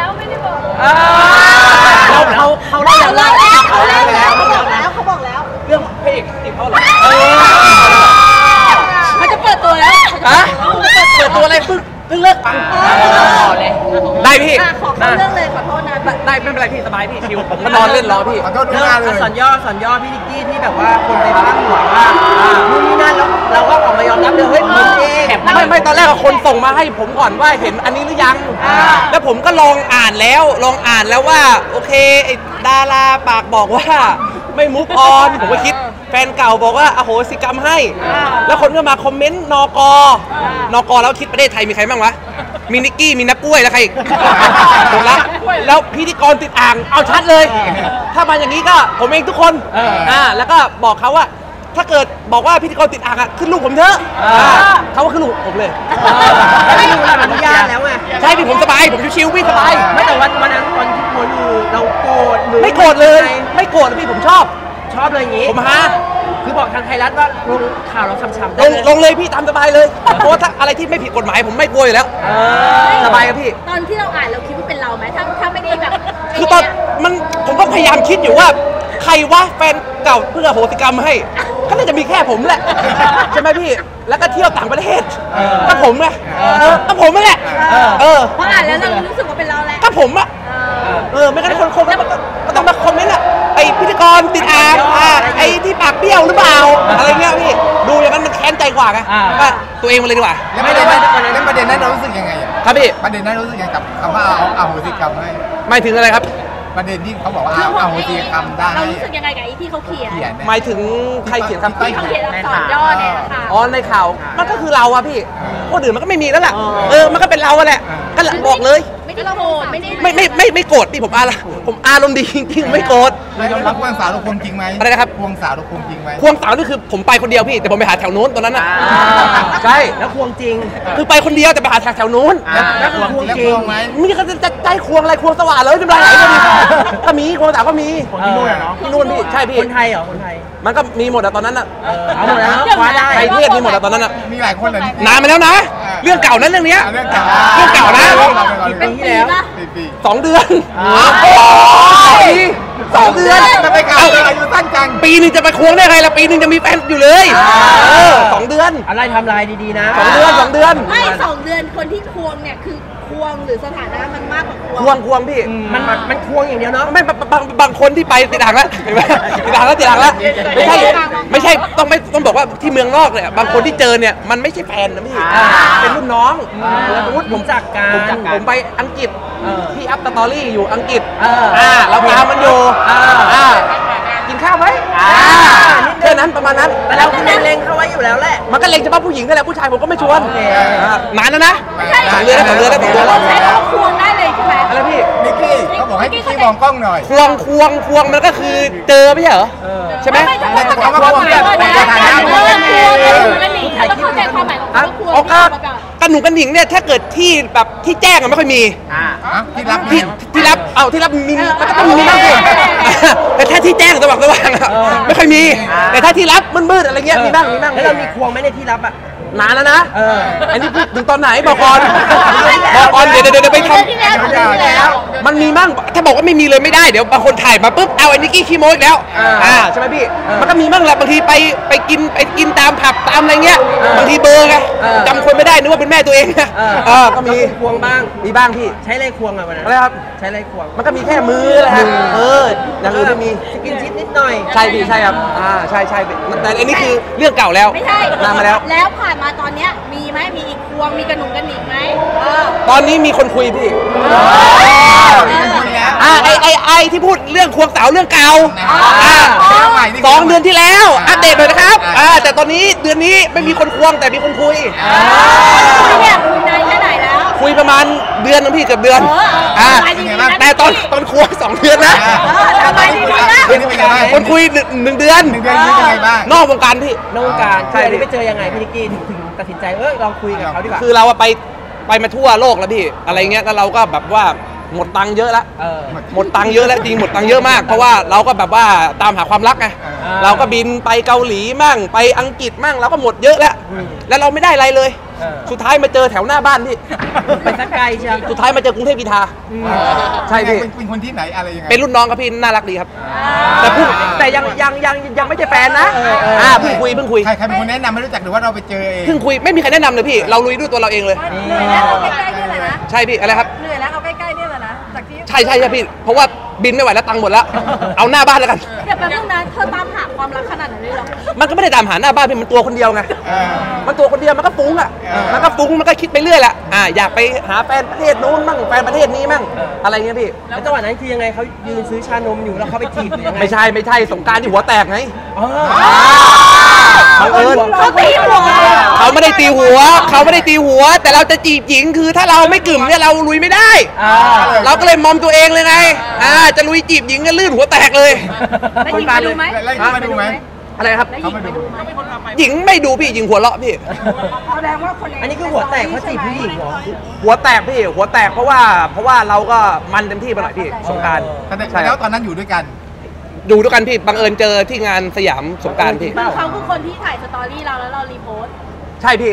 แล้วไม่ได้บอกเขาเล่าแล้วเขาบอกแล้วเรื่องพระเอกติดเขาเหรอเขาจะเปิดตัวแล้วเปิดตัวอะไรเพิ่งเลิกฟังได้พี่ขอเข้าเรื่องเลยขอโทษนะได้ไม่เป็นไรพี่สบายพี่ชิวผมก็นอนเล่นรอพี่ขอโทษด้วยเลยสอนย่อพี่นิกกี้ที่แบบว่าคนไปบ้านหัวว่านู่นนี่นั่นแล้วเราก็ออกมายอมรับเลยเฮ้ยผมเองไม่ตอนแรกคนส่งมาให้ผมก่อนว่าเห็นอันนี้หรือยังแล้วผมก็ลองอ่านแล้วว่าโอเคไอ้ดาราปากบอกว่าไม่มุกออนผมก็คิดแฟนเก่าบอกว่าอโหสิกรรมให้แล้วคนก็มาคอมเมนต์นกแล้วคิดประเทศไทยมีใครบ้างวะมีนิกกี้มีนักกล้วยแล้วใครอีกผมละแล้วพิธีกรติดอ่างเอาชัดเลยถ้ามาอย่างนี้ก็ผมเองทุกคนแล้วก็บอกเขาว่าถ้าเกิดบอกว่าพิธีกรติดอ่างขึ้นลูกผมเถอะเขาว่าขึ้นลูกผมเลยไม่รู้อนุญาตแล้วไงใช่พี่ผมสบายผมชิวๆพี่สบายไม่แต่วันนั้นตอนที่โพสต์เราโกรธไม่โกรธเลยไม่โกรธพี่ผมชอบเลยอย่างนี้ผมฮะคือบอกทางไทยรัฐว่าลงข่าวเราช้ำๆลงเลยพี่ตามสบายเลยเพราะว่าถ้าอะไรที่ไม่ผิดกฎหมายผมไม่กลัวอยู่แล้วสบายครับพี่ตอนที่เราอ่านเราคิดว่าเป็นเราไหมถ้าไม่ได้แบบคือตอนผมก็พยายามคิดอยู่ว่าใครวะแฟนเก่าเพื่อโหสิกรรมให้ก็น่าจะมีแค่ผมแหละใช่ไหมพี่แล้วก็เที่ยวต่างประเทศก็ผมไงก็ผมนั่นแหละพออ่านแล้วเรารู้สึกว่าเป็นเราแหละก็ผมอะไม่งั้นคนก็ต้องมาคอมเมนต์อะไอพิธีกรติดอ่างไอที่ปากเบี้ยวหรือเปล่าอะไรเงี้ยพี่ดูอย่างนั้นมันแค้นใจกว่าไงก็ตัวเองมาเลยดีกว่าแล้วประเด็นนั้นเรารู้สึกยังไงครับพี่ประเด็นนั้นรู้สึกยังกับคำว่าเอาโหสิกรรมให้ไม่ถึงอะไรครับประเด็นที่เขาบอกว่าเอาโหสิกรรมได้เรารู้สึกยังไงกับไอ้ที่เขาเขียนหมายถึงใครเขียนคำที่เขาเขียนอักษรย่อเนี่ยค่ะในข่าวมันก็คือเราอะพี่คนอื่นมันก็ไม่มีแล้วแหละมันก็เป็นเราแหละก็บอกเลยไม่ได้โกรธไม่โกรธพี่ผมอารมณ์ดีจริงๆไม่โกรธเรายอมรับควงสาวเราควงจริงไหมอะไรนะครับควงสาวเราควงจริงไหมควงสาวนี่คือผมไปคนเดียวพี่แต่ผมไปหาแถวนู้นตอนนั้นอะใช่แล้วควงจริงคือไปคนเดียวแต่ไปหาแถวนู้นแล้วควงจริงไหมมีก็จะใจควงอะไรควงสว่านเลยน้ำลายไหลก็มีควงสาวก็มีที่นู่นเนาะที่นู่นพี่ใช่พี่คนไทยเหรอคนไทยมันก็มีหมดอะตอนนั้นอะเอาหมดแล้วคว้าได้ไทยเทศมีหมดอะตอนนั้นอะมีหลายคนเลยนานมาแล้วนะเรื่องเก่านั้นเรื่องนี้เรื่องเก่านะเป็นปีแล้ว 2 เดือน2 เดือนจะไปเก่าอายุสั้นจังปีนึงจะไปควงได้ไงล่ะปีนึงจะมีแฟนอยู่เลย2 เดือนอะไรทำลายดีๆนะ 2 เดือนไม่2 เดือนคนที่ควงเนี่ยคือควงหรือสถานะมันมากกว่าควงพี่มันควงอย่างเดียวเนาะไม่บางคนที่ไปติดอ่างแล้วติดอ่างแล้วไม่ใช่ต้องบอกว่าที่เมืองนอกเนี่ยบางคนที่เจอเนี่ยมันไม่ใช่แฟนนะพี่เป็นรุ่นน้องสมมติผมจากการผมไปอังกฤษที่อัพสตอรี่อยู่อังกฤษเราพามันอยู่กินข้าวไหมแค่นั้นประมาณนั้นแต่เราคือเล็งเขาไว้อยู่แล้วแหละมันก็เล็งเฉพาะผู้หญิงนั่นแหละผู้ชายผมก็ไม่ชวนนานแล้วนะ2 เดือนแล้วเราใช้คำว่าควงได้เลยใช่ไหมอะไรพี่นิกกี้เขาบอกให้นิกกี้มองกล้องหน่อยควงมันก็คือเจอไม่ใช่เหรอใช่ไหมแต่คำว่าควงแบบสถานะแล้วเข้าใจความหมายของควงกันหนูกันหนิงเนี่ยถ้าเกิดที่แบบที่แจ้งไม่ค่อยมีที่รับมีมันก็ต้องมีบ้างสิแต่ถ้าที่แจ้งสว่างไม่ค่อยมีแต่ถ้าที่รับมืดๆอะไรเงี้ยมีบ้างแล้วเรามีควงไหมในที่รับอ่ะนานแล้วนะอันนี้พูดถึงตอนไหนบอกก่อนเดี๋ยวไปทำมันมีมั่งถ้าบอกว่าไม่มีเลยไม่ได้เดี๋ยวบางคนถ่ายมาปุ๊บเอาไอ้นิกกี้ขี้โม้อีกแล้วใช่ไหมพี่มันก็มีมั่งแหละบางทีไปกินตามผับตามอะไรเงี้ยบางทีเบอร์ไงจำคนไม่ได้นึกว่าเป็นแม่ตัวเองก็มีควงบ้างมีบ้างพี่ใช้อะไรควงอ่ะวันนั้นอะไรครับใช้อะไรควงมันก็มีแค่มือแหละอย่างอื่นไม่มีสกินชิดนิดหน่อยใช่พี่ใช่ครับใช่แต่อันนี้คือเรื่องเก่าแล้วไม่ใช่นานมาแล้วผ่านมาตอนเนี้ยมีไหมมีอีกควงมีกระหนุ่งกระหนิงไหมตอนนี้มีคนคุยพี่ไอที่พูดเรื่องควงสาวเรื่องเก่า2 เดือนที่แล้วอัปเดตหน่อยนะครับแต่ตอนนี้เดือนนี้ไม่มีคนควงแต่มีคนคุยเนี่ยคุยนานแค่ไหนแล้วคุยประมาณเดือนนึงพี่เกือบเดือนแต่ตอนควง2 เดือนนะคนคุย1 เดือนนอกวงการพี่นอกวงการใช่ไปเจอยังไงพี่นิกกี้ถึงตัดสินใจลองคุยกับเขาดีกว่าคือเราไปมาทั่วโลกแล้วพี่อะไรเงี้ยแล้วเราก็แบบว่าหมดตังค์เยอะแล้วหมดตังค์เยอะแล้วจริงหมดตังค์เยอะมากเพราะว่าเราก็แบบว่าตามหาความรักไงเราก็บินไปเกาหลีมั่งไปอังกฤษมั่งเราก็หมดเยอะแล้วเราไม่ได้อะไรเลยสุดท้ายมาเจอแถวหน้าบ้านพี่ไปสักไกลเชียวสุดท้ายมาเจอกรุงเทพกีฬา ใช่พี่เป็นคนที่ไหนอะไรยังไงเป็นรุ่นน้องครับพี่น่ารักดีครับ แต่เพิ่งแต่ยังไม่ใช่แฟนนะเพิ่งคุยใครเป็นคนแนะนำไม่รู้จักหรือว่าเราไปเจอเองเพิ่งคุยไม่มีใครแนะนำเลยพี่เราลุยด้วยตัวเราเองเลยเหนื่อยแล้วเอาใกล้ๆเนี่ยแหละนะใช่พี่อะไรครับเหนื่อยแล้วเอาใกล้ๆเนี่ยแหละนะจากที่ใช่พี่เพราะว่าบินไม่ไหวแล้วตังค์หมดแล้ว เอาหน้าบ้านแล้วกันเดี๋ยวแป๊บนึงนะเธอตามหาความรักขนาดนั้นเลยเหรอมันก็ไม่ได้ตามหาหน้าบ้านพี่มันตัวคนเดียวไง มันตัวคนเดียวมันก็ฟุ้งอ่ะ มันก็ฟุ้งมันก็คิดไปเรื่อยแหละอยากไปหาแฟนประเทศนู้นมั่งแฟนประเทศนี้มั่งอะไรเงี้ยพี่แล้วจังหวะนั้นคือยังไงเขายืนซื้อชานมอยู่แล้วเขาไปจีบหรือยังไงไม่ใช่สงกรารที่หัวแตกไงอ๋อบังเอิญเขาตีหัวเขาไม่ได้ตีหัว แต่เราจะจีบหญิงคือถ้าเราไม่กึ่มเนี่ยเราลุยไม่ได้ เราก็เลยมอมตัวเองเลยไงจะลุยจีบหญิงก็ลื่นหัวแตกเลยแล้วหญิงไปดูไหมแล้วเขามาดูไหมอะไรครับแล้วหญิงไปดูไหมหญิงไม่ดูพี่หญิงหัวเราะพี่แสดงว่าคนอันนี้คือหัวแตกเพราะจีบผู้หญิงเหรอหัวแตกพี่หัวแตกเพราะว่าเราก็มันเต็มที่ไปหน่อยพี่สงกรารใช่แล้วตอนนั้นอยู่ด้วยกันดูด้วยกันพี่บังเอิญเจอที่งานสยามสงกรารพี่คือเขาคือคนที่ถ่ายสตอรี่เราแล้วเรารีโพสต์ใช่พี่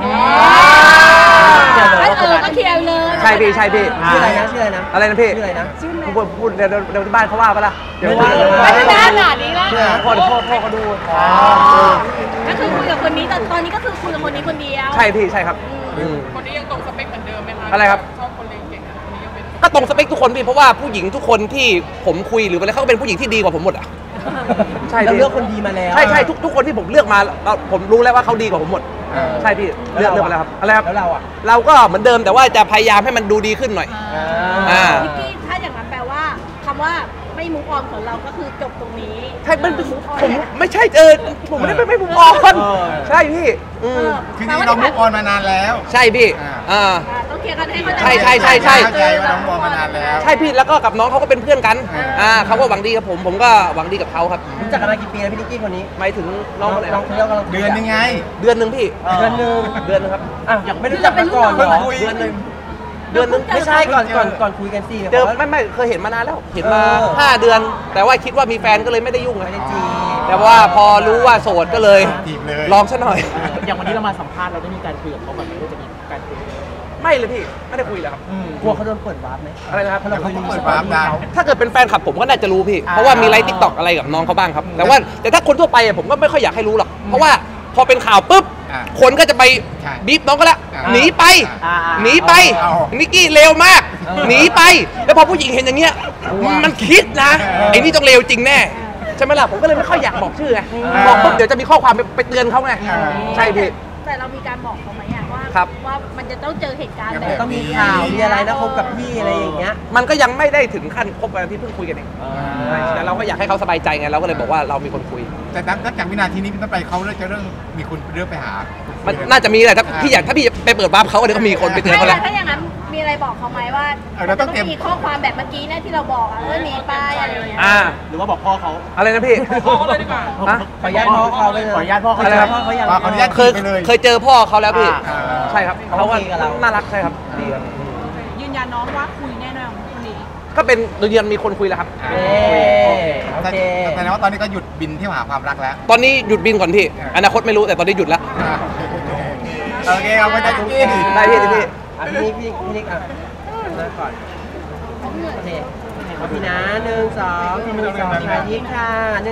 ก็เคลียร์เลยใช่พี่ชื่ออะไรนะชื่ออะไรนะอะไรนะพี่ชื่ออะไรนะพูดเดี๋ยวที่บ้านเขาว่าปะล่ะเดี๋ยวไม่ได้ขนาดนี้ละพ่อเขาดูก็คือคุยกับคนนี้แต่ตอนนี้ก็คือคุยกับคนนี้คนเดียวใช่พี่ใช่ครับคนนี้ยังตรงสเปคเหมือนเดิมไหมคะอะไรครับชอบคนเลงเก่งอะคนนี้ยังเป็นก็ตรงสเปคทุกคนพี่เพราะว่าผู้หญิงทุกคนที่ผมคุยหรืออะไรเขาก็เป็นผู้หญิงที่ดีกว่าผมหมดอ่ะใช่เราพี่เลือกคนดีมาแล้วใช่ทุกคนที่ผมเลือกมาผมรู้แล้วว่าเขาดีกว่าผมหมดใช่พี่เลือกมาแล้วครับอะไรครับแล้วเราอ่ะเราก็เหมือนเดิมแต่ว่าจะพยายามให้มันดูดีขึ้นหน่อยนิกกี้ถ้าอย่างนั้นแปลว่าคำว่าไม่มุกออนของเราก็คือจบตรงนี้ใช่ผมไม่ใช่ผมไม่ได้ไม่มุมออน ใช่พี่คือจริงๆเรามุกออนมานานแล้วใช่พี่ต้องเคลียร์กันให้เข้าใจใช่เข้าใจว่าน้องมุกออนมานานแล้วใช่พี่แล้วก็กับน้องเขาก็เป็นเพื่อนกันเขาก็หวังดีกับผมก็หวังดีกับเขาครับรู้จักกันมากี่ปีแล้วพี่นิกกี้คนนี้หมายถึงน้องคนไหนครับที่เรากำลังเดือนยังไงเดือนหนึ่งพี่เดือนหนึ่งเดือนหนึงครับอยากไม่รู้จักมาก่อนเหรอคุยเดือนหนึงเดือนหนึงไม่ใช่ก่อนคุยกันสิเจอไม่เคยเห็นมานานแล้วเห็นมา5 เดือน แต่ว่าคิดว่ามีแฟนก็เลยไม่ได้ยุ่งไม่ได้จีบแต่ว่าพอรู้ว่าโสดก็เลยจีบเลยลองซะหน่อยอย่างวันนี้เรามาสัมภาษณ์เราได้มีการคุยกับเขาแบบนี้ว่าจะมีการคุยไม่เลยพี่ไม่ได้คุยเลยครับกลัวเขาโดนเปิดวาร์ปไหมอะไรนะครับแล้วเขาก็เปิดวาร์ปดาวถ้าเกิดเป็นแฟนคลับผมก็น่าจะรู้พี่ เพราะว่ามีไลฟ์ทิกตอกอะไรกับน้องเขาบ้างครับ แต่ถ้าคนทั่วไปผมก็ไม่ค่อยอยากให้รู้หรอก เพราะว่าพอเป็นข่าวปุ๊บ คนก็จะไปใช่บีบน้องก็แล้ว หนีไป หนีไปเอานิกกี้เร็วมาก หนีไป แล้วพอผู้หญิงเห็นอย่างเงี้ย มันคิดนะ ไอ้นี่ต้องเร็วจริงแน่ ใช่ไหมล่ะ ผมก็เลยไม่ค่อยอยากบอกชื่อไง บอกปุ๊บเดี๋ยวจะมีข้อความไปเตือนเขาไง ใช่พี่แต่เรามีการบอกเขาไหมว่าครับว่ามันจะต้องเจอเหตุการณ์แบบต้องมีข่าวมีอะไรนะคบกับพี่อะไรอย่างเงี้ยมันก็ยังไม่ได้ถึงขั้นคบกันที่เพิ่งคุยกันเองแต่เราก็อยากให้เขาสบายใจไง เราก็เลยบอกว่าเรามีคนคุยแต่นับจากวินาทีนี้เป็นต้นไปเขาจะเริ่มมีคนเริ่มไปหามันน่าจะมีแหละถ้าพี่ไปเปิดวาร์ปเขาเดี๋ยวก็มีคนไปเตือนเขาแล้วถ้าอย่างนั้นมีอะไรบอกเขาไหมว่าเราต้องเตรียมมีข้อความแบบเมื่อกี้เนี่ยที่เราบอกหนีไปอะไรอย่างเงี้ยหรือว่าบอกพ่อเขาอะไรนะพี่พ่อเลยดีกว่าฮะขออนุญาตพ่อเขาเลยขออนุญาตพ่อเขาอะไรครับพ่อเขาอย่างขออนุญาตเคยเจอพ่อเขาแล้วพี่อ่าใช่ครับเขาเขาก็โอเคกับเราน่ารักใช่ครับดีครับยืนยันน้องว่าคุยแน่นอนคนนี้ก็เป็นเดือนมีคนคุยแล้วครับโอเคแต่ว่าตอนนี้ก็หยุดบินเที่ยวหาความรักแล้วตอนนี้หยุดบินก่อนพี่ อนาคตไม่รู้แต่ตอนนี้หยุดแล้วโอเคเอาไปได้ทุกที่ได้พี่พี่พี่นิกนั่งก่อนโอเคเอาพี่นะ1 2พี่1 2ค่ะยิ้มค่ะ1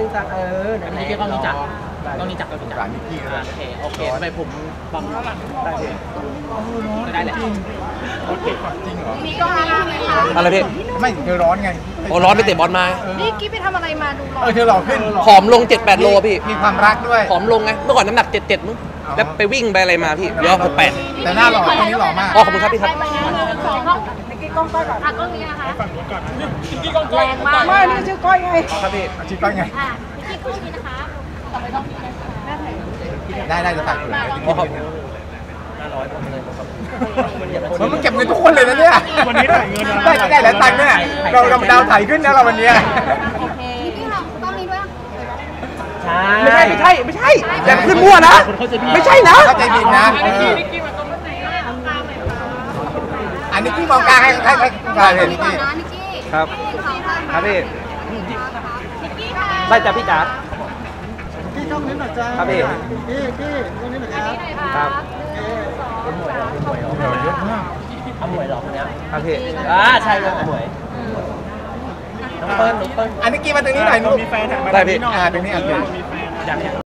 2นั่นแหละนี่ก็ต้องรู้จักต้องรู้จักกันรู้จักสารนิกกี้เลยโอเคทำไมผมบังได้พี่ได้แหละจริงเหรอมีกล้องนี้ใช่ไหมคะอะไรพี่ไม่เธอร้อนไงโอ้ร้อนไปเตะบอลมานี่กิ๊บไปทำอะไรมาดูหรอเธอหล่อขึ้นผอมลง 7-8 โลพี่มีความรักด้วยผอมลงไง เมื่อก่อนน้ำหนัก 77มั้งแล้วไปวิ่งไปอะไรมาพี่เดี๋ยว68 แต่หน้าหล่อคนนี้หล่อมากอ๋อขอบคุณครับพี่ครับไปงาน1 2ห้องนิกกี้กล้องก้อยก่อนกล้องนี้นะคะแรงมากไม่นี่ชื่อก้อยไงครับพี่ชิปก้อยไงนิกกี้กล้องนี้นะคะต่อไปกล้องนี้นะคะแม่ถ่ายได้จะตัดอยู่อ๋อครับมันมึงเก็บเงินทุกคนเลยนะเนี่ยวันนี้ได้เงินได้แล้วตังค์เนี่ยเราดาวไถขึ้นนะเราวันนี้โอเคนิกกี้เรากล้องนี้ด้วยใช่ไม่ใช่อย่าขึ้นมั่วนะ ไม่ใช่นะเข้าใจผิดนะอันนี้ที่มองกลางให้การเห็นนี่นิกกี้ครับ ครับพี่นิกกี้ค่ะได้จ้ะพี่จ๋าพี่ช่องนี้หน่อยจ้าครับพี่พี่ตรงนี้หน่อยครับครับโเป็นหมวยเหรอเป็นหมวยเหรอเยอะมากเอาหมวยเหรอคนเนี้ยครับพี่ใช่เลยเอาหมวยน้องเปิ้ลอันนี้กี้มาตรงนี้หน่อยลูกได้พี่ตรงนี้โอเคอย่างเนี้ย